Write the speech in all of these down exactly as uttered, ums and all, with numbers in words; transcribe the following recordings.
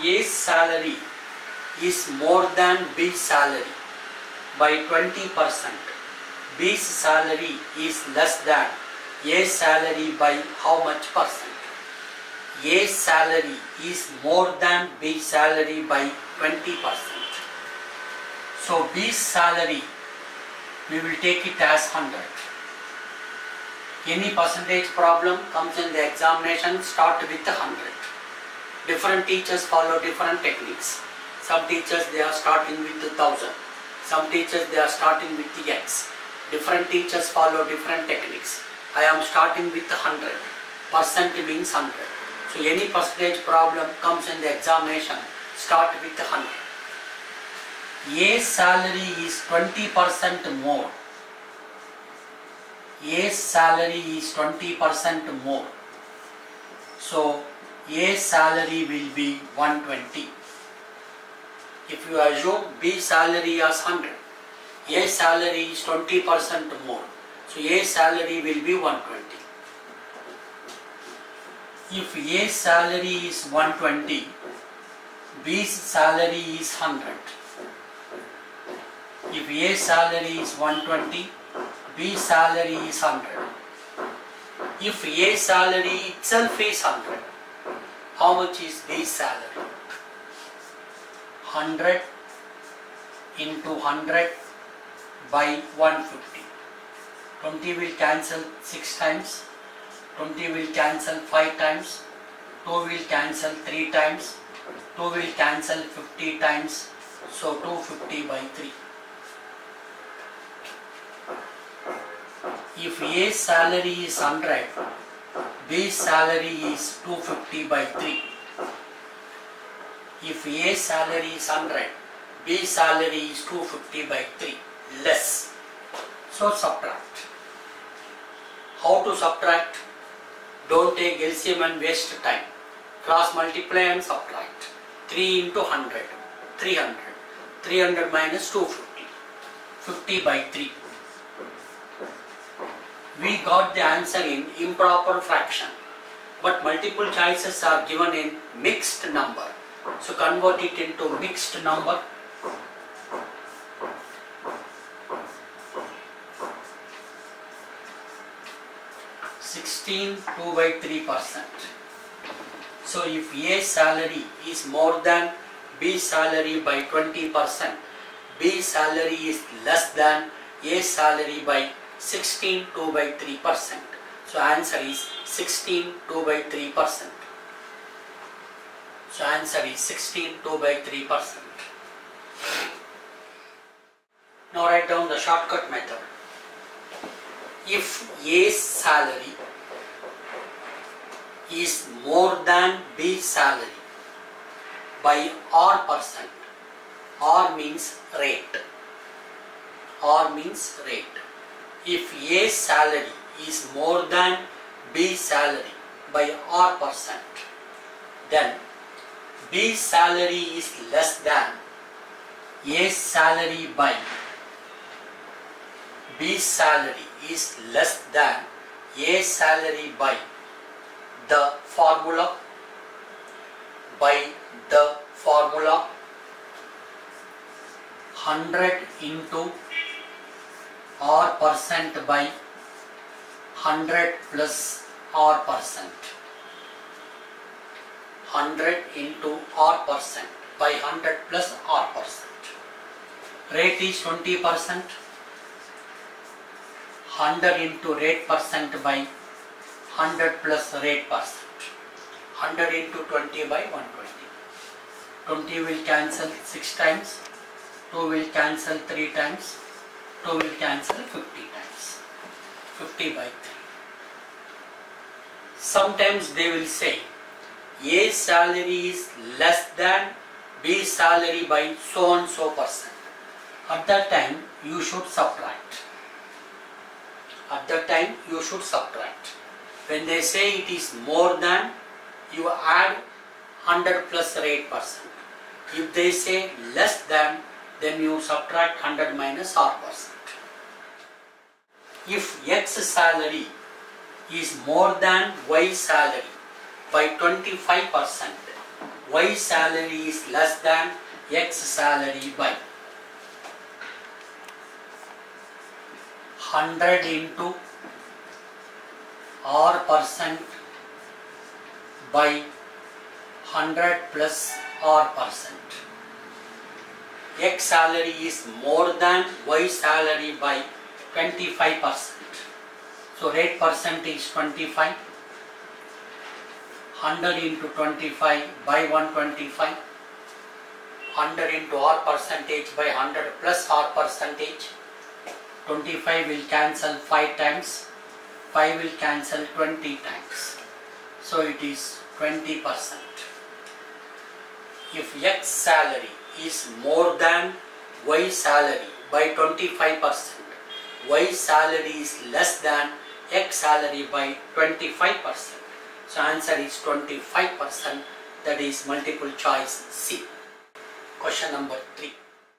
A's salary is more than B's salary by twenty percent. B's salary is less than A's salary by how much percent? A's salary is more than B's salary by twenty percent. So B's salary, we will take it as one hundred. Any percentage problem comes in the examination, start with one hundred. Different teachers follow different techniques. Some teachers they are starting with one thousand. Some teachers they are starting with the X. Different teachers follow different techniques. I am starting with one hundred. Percent means one hundred. So any percentage problem comes in the examination, start with one hundred. A's salary is twenty percent more. A's salary is twenty percent more. So A's salary will be one hundred twenty. If you assume B's salary as one hundred, A's salary is twenty percent more. So A's salary will be one hundred twenty. If A's salary is one hundred twenty, B's salary is one hundred. If A's salary is one hundred twenty, B's salary is one hundred. If A's salary itself is one hundred, how much is B's salary? one hundred into one hundred by one hundred fifty. twenty will cancel six times. twenty will cancel five times. two will cancel three times. two will cancel fifty times. So two hundred fifty by three. If A's salary is one hundred, B's salary is two hundred fifty by three. If A's salary is one hundred, B's salary is two hundred fifty by three, less. So subtract. How to subtract? Don't take L C M and waste time. Cross multiply and subtract. three into one hundred, three hundred. three hundred minus two hundred fifty, fifty by three. We got the answer in improper fraction, but multiple choices are given in mixed number. So convert it into mixed number. sixteen two by three percent. So if A's salary is more than B's salary by twenty percent, B's salary is less than A's salary by sixteen two by three percent. So answer is sixteen two by three percent. So answer is sixteen two by three percent. Now write down the shortcut method. If A's salary is more than B's salary by R percent, R means rate. R means rate. If A's salary is more than B's salary by R percent, then B's salary is less than A's salary by B's salary is less than A's salary by the formula by the formula one hundred into R percent by one hundred plus R percent. one hundred into R percent by one hundred plus R percent. Rate is twenty percent. one hundred into rate percent by one hundred plus rate percent. one hundred into twenty by one hundred twenty. twenty will cancel six times. two will cancel three times. two will cancel fifty times. fifty by three. Sometimes they will say A's salary is less than B's salary by so and so percent. At that time you should subtract. At that time you should subtract. When they say it is more than, you add one hundred plus rate percent. If they say less than, then you subtract one hundred minus R percent. If X salary is more than Y salary by twenty-five percent, Y salary is less than X salary by one hundred into R percent by one hundred plus R percent. X salary is more than Y salary by twenty-five percent. So rate percent is twenty-five. one hundred into twenty-five by one hundred twenty-five. one hundred into R percentage by one hundred plus R percentage. twenty-five will cancel five times. five will cancel twenty times. So it is twenty percent. If X salary is more than Y salary by twenty-five percent, Y salary is less than X salary by twenty-five percent. So answer is twenty-five percent, that is multiple choice C. Question number three.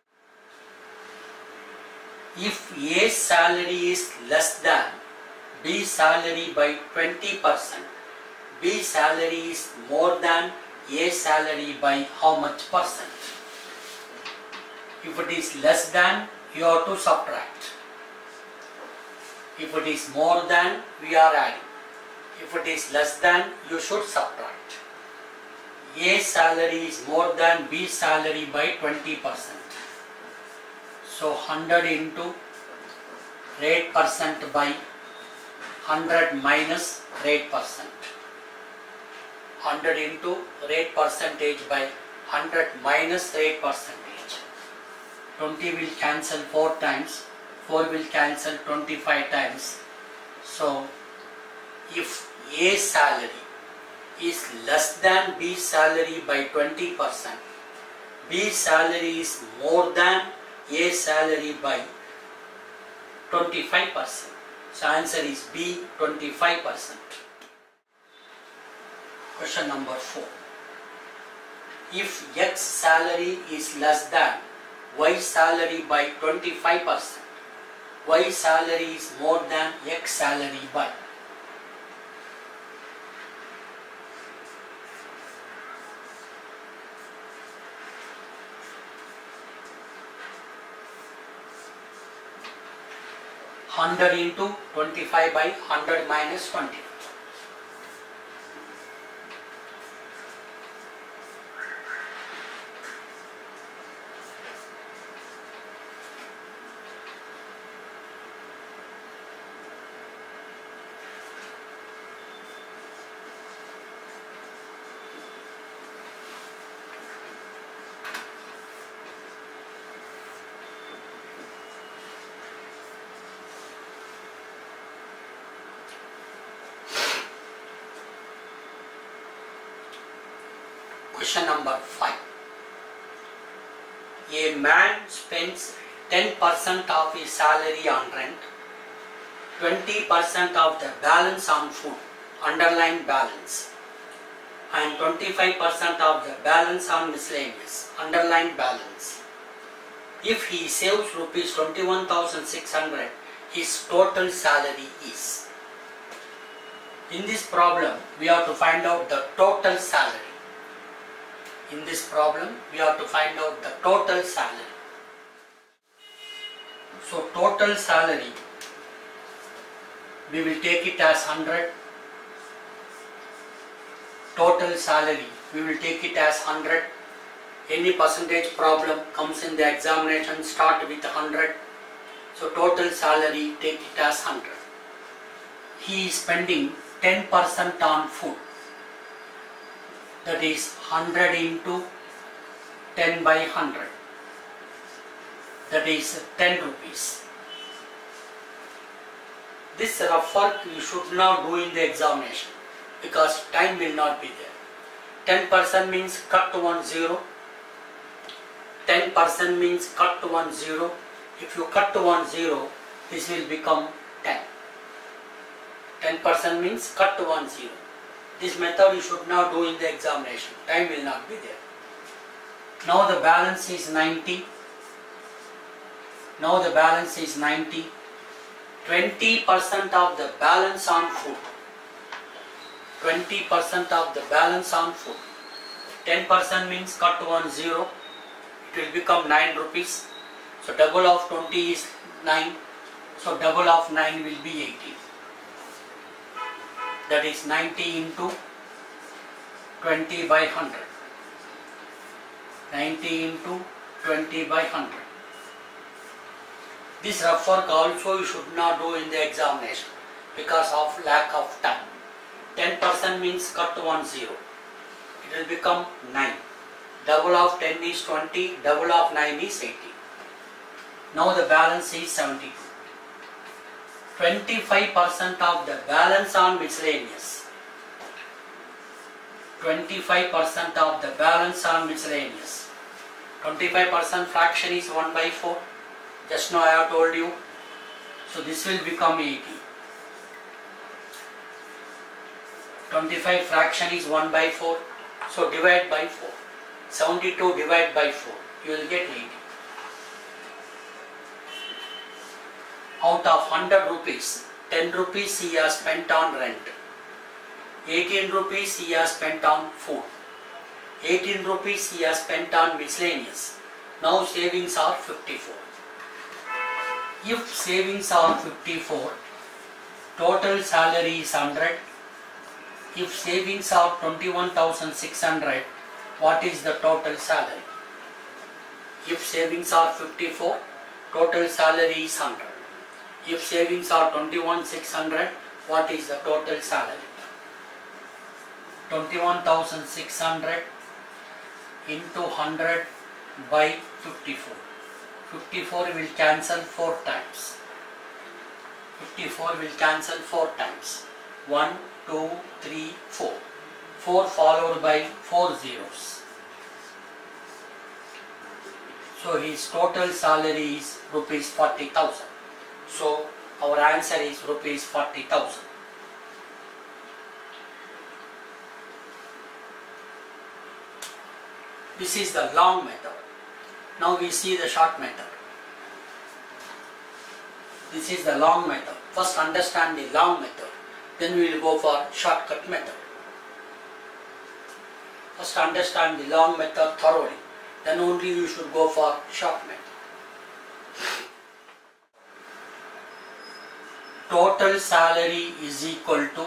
If A salary is less than B salary by twenty percent, B salary is more than A salary by how much percent? If it is less than, you have to subtract. If it is more than, we are adding. If it is less than, you should subtract. A salary is more than B salary by twenty percent. So one hundred into rate percent by one hundred minus rate percent. one hundred into rate percentage by one hundred minus rate percentage. twenty will cancel four times. four will cancel twenty-five times. So if A salary is less than B salary by twenty percent, B salary is more than A salary by twenty-five percent. So answer is B, twenty-five percent. Question number four. If X salary is less than Y salary by twenty-five percent, Y salary is more than X salary by one hundred into twenty-five by one hundred minus twenty. Question number five. A man spends ten percent of his salary on rent, twenty percent of the balance on food, underline balance, and twenty-five percent of the balance on miscellaneous, underline balance. If he saves rupees twenty-one thousand six hundred, his total salary is. In this problem, we have to find out the total salary. In this problem, we have to find out the total salary. So total salary, we will take it as one hundred. Total salary, we will take it as one hundred. Any percentage problem comes in the examination, start with one hundred. So total salary, take it as one hundred. He is spending ten percent on food. That is one hundred into ten by one hundred. That is ten rupees. This rough work you should not do in the examination because time will not be there. ten percent means cut to one zero. ten percent means cut to one zero. If you cut to one zero, this will become ten. ten percent means cut to one zero. This method you should not do in the examination. Time will not be there. Now the balance is ninety. Now the balance is ninety. twenty percent of the balance on food. twenty percent of the balance on food. ten percent means cut one zero. It will become nine rupees. So double of twenty is nine. So double of nine will be eighty. That is ninety into twenty by one hundred. ninety into twenty by one hundred. This rough work also you should not do in the examination because of lack of time. ten percent means cut one zero. It will become nine. Double of ten is twenty, double of nine is eighty. Now the balance is seventy-two. twenty-five percent of the balance on miscellaneous. twenty-five percent of the balance on miscellaneous. twenty-five percent fraction is one by four. Just now I have told you. So this will become eighty. twenty-five fraction is one by four. So divide by four. seventy-two divide by four. You will get eighty. Out of one hundred rupees, ten rupees he has spent on rent. eighteen rupees he has spent on food. eighteen rupees he has spent on miscellaneous. Now savings are fifty-four. If savings are fifty-four, total salary is one hundred. If savings are twenty-one thousand six hundred, what is the total salary? If savings are fifty-four, total salary is one hundred. If savings are twenty-one thousand six hundred, what is the total salary? twenty-one thousand six hundred into one hundred by fifty-four. fifty-four will cancel four times. fifty-four will cancel four times. one, two, three, four. four followed by four zeros. So his total salary is rupees forty thousand. So our answer is rupees forty thousand. This is the long method. Now we see the short method. This is the long method. First understand the long method. Then we will go for shortcut method. First understand the long method thoroughly. Then only you should go for short method. Total salary is equal to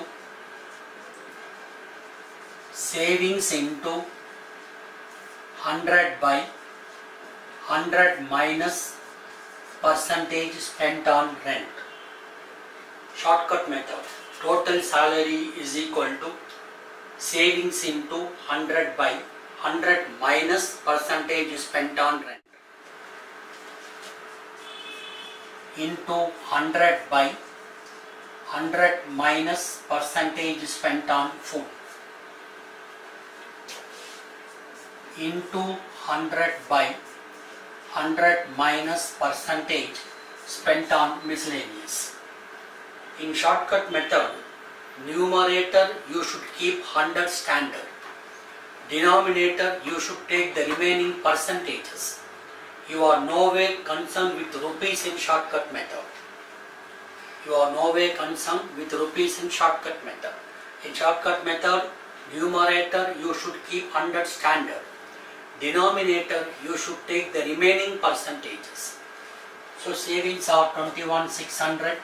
savings into one hundred by one hundred minus percentage spent on rent. Shortcut method. Total salary is equal to savings into one hundred by one hundred minus percentage spent on rent into one hundred by one hundred minus percentage spent on food into one hundred by one hundred minus percentage spent on miscellaneous. In shortcut method, numerator you should keep one hundred standard. Denominator you should take the remaining percentages. You are no way concerned with rupees in shortcut method. You are no way concerned with rupees in shortcut method. In shortcut method, numerator you should keep one hundred standard. Denominator you should take the remaining percentages. So savings are twenty-one thousand six hundred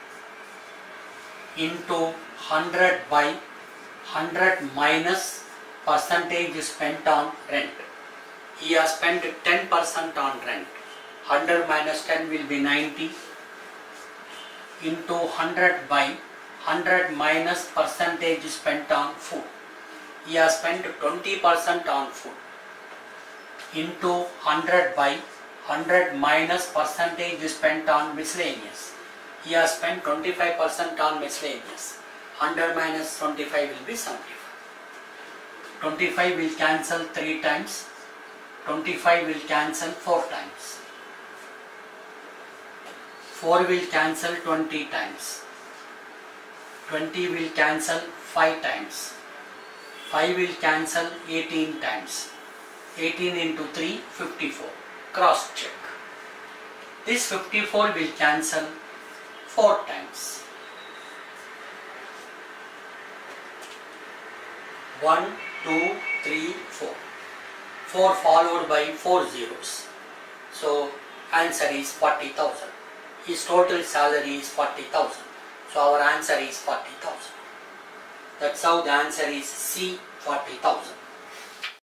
into one hundred by one hundred minus percentage spent on rent. He has spent ten percent on rent. one hundred minus ten will be ninety into one hundred by one hundred minus percentage spent on food. He has spent twenty percent on food into one hundred by one hundred minus percentage spent on miscellaneous. He has spent twenty-five percent on miscellaneous. one hundred minus twenty-five will be seventy-five. twenty-five will cancel three times. twenty-five will cancel four times. four will cancel twenty times. twenty will cancel five times. five will cancel eighteen times. eighteen into three, fifty-four. Cross check. This fifty-four will cancel four times. one, two, three, four. four followed by four zeros. So answer is forty thousand. His total salary is forty thousand. So our answer is forty thousand. That's how the answer is C, forty thousand.